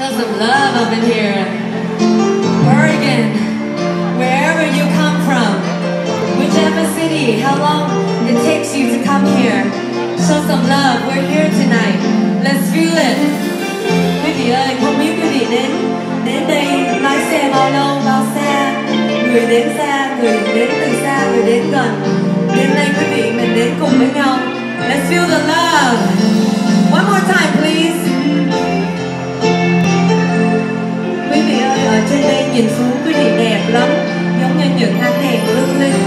Show some love up in here. Oregon, wherever you come from, whichever city, how long it takes you to come here. Show some love. We're here tonight. Let's feel it. Quý vị ơi, không biết quý vị đến đây lái xe bao lâu, bao xa, người đến xa, người đến từ xa, người đến gần. Đến đây quý vị mình đến cùng với nhau. Let's feel the love. One more time, please. Quý vị ơi, ở trên đây nhìn xuống quý vị đẹp lắm, giống như những ánh đèn lung linh.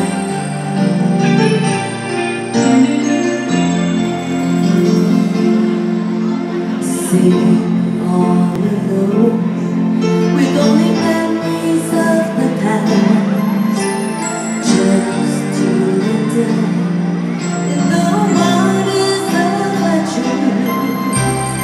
Sitting all alone with only memories of the past, just two and I in the waters of our dreams.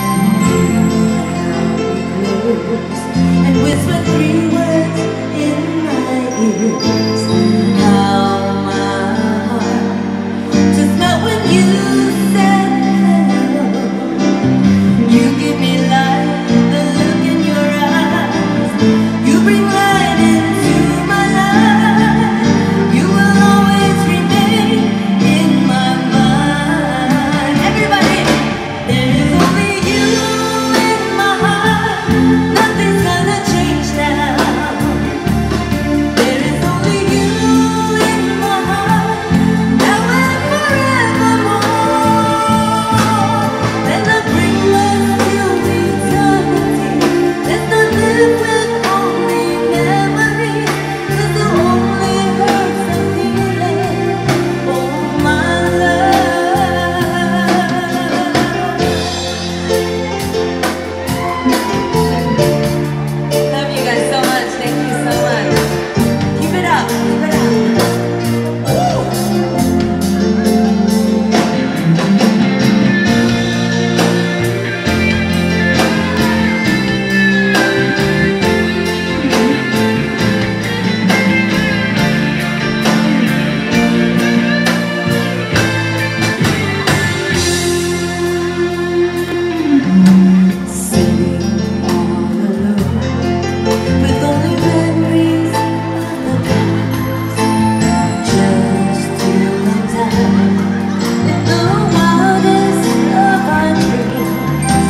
You held me close and whispered 3 words in my ears. How my heart just melt when you said hello. You give me life, the look in your eyes. You bring light into my life. You will always remain in my mind. Everybody, there is only you in my heart. Nothing's gonna change now. There is only you in my heart, now and forevermore. And I bring love till eternity. Let's not live with only memories, 'cause the only hurts the feeling. Oh my love. Love you guys so much. Thank you so much. Keep it up. Keep it up. Sitting all alone with only memories of the past, just two and I in the wildest of our dreams.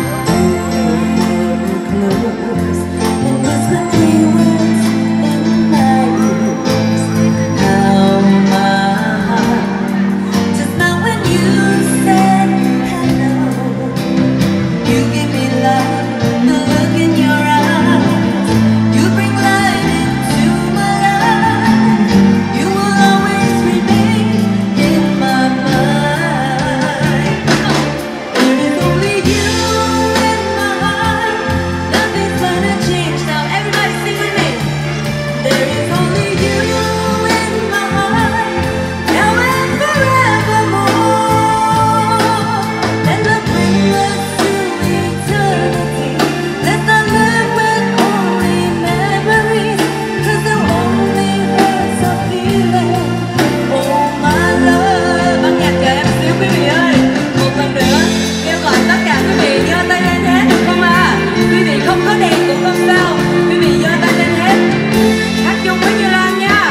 You were close and whispered 3 words in my ears. How my heart just melt when you said hello. You give me life, the look in your eyes. You bring light into my life. You will always remain in my mind. There is only you in my heart. Nothing's gonna change now. Everybody sing with me. There is only you in my heart, now and forevermore. And I bring us to eternity. Let's not live with only memories, 'cause the only hurts our feeling. Oh my love. Ban nhạc chờ em xíu quý vị ơi. Một lần nữa kêu gọi tất cả quý vị giơ tay lên hết được không ạ? Quý vị không có đèn cũng không sao. Quý vị giơ tay lên hết. Hát chung với Như Lan nha.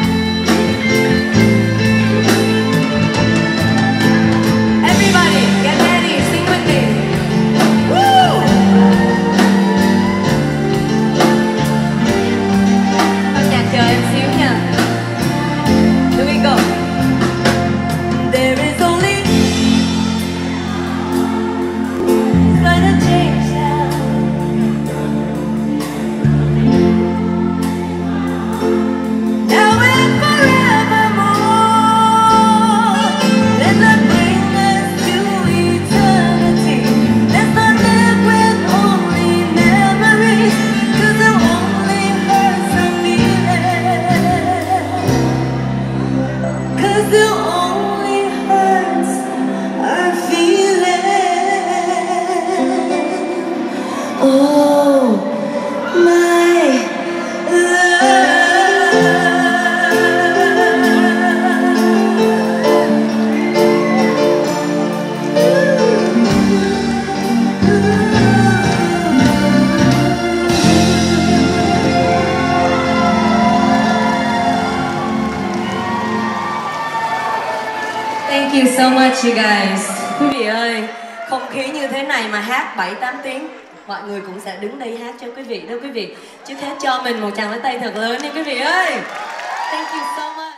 Everybody, get ready, sing with me. Woo! Ban nhạc chờ em xíu nha. Here we go. There is only gonna change now. Now and forevermore. Let's not bring us to eternity. Let's not live with only memories, 'cause the only hurts our feeling. 'Cause the only hurts our feeling. Oh my love. Thank you so much you guys. Quý vị ơi, không khí như thế này mà hát 7-8 tiếng, mọi người cũng sẽ đứng đây hát cho quý vị đó quý vị. Trước hết cho mình một tràng pháo tay thật lớn đi quý vị ơi. Thank you so much.